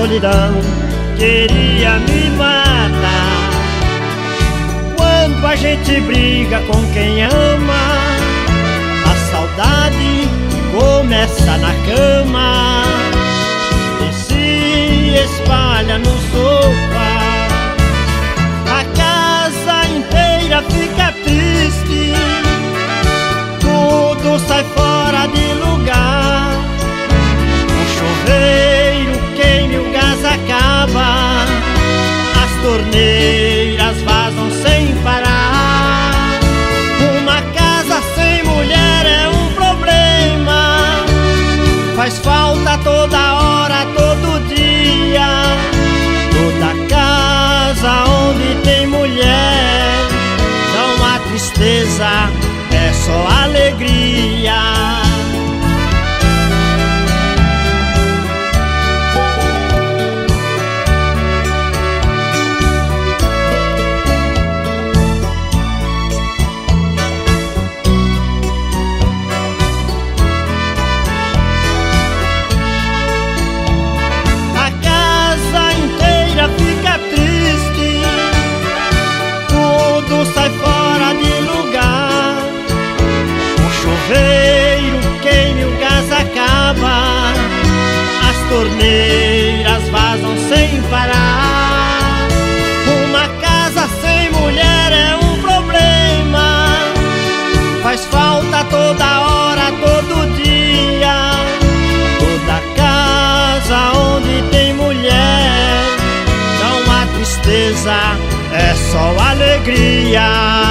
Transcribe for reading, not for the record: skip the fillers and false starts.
solidão queria me matar. Quando a gente briga com quem ama, a saudade começa na cama e se espalha no sofá. A casa inteira fica triste, tudo sai fora de lugar. O chuveiro queima e o gás acaba, as torneiras vazam sem parar. Uma casa sem mulher é um problema, faz falta toda hora, todo dia. Toda casa onde tem mulher não há tristeza, é só alegria. Sai fora de lugar, o chuveiro queima e o gás acaba, as torneiras vazam sem parar. Uma casa sem mulher é um problema, faz falta toda hora, todo dia. Toda casa onde tem mulher não há tristeza, é só alegria.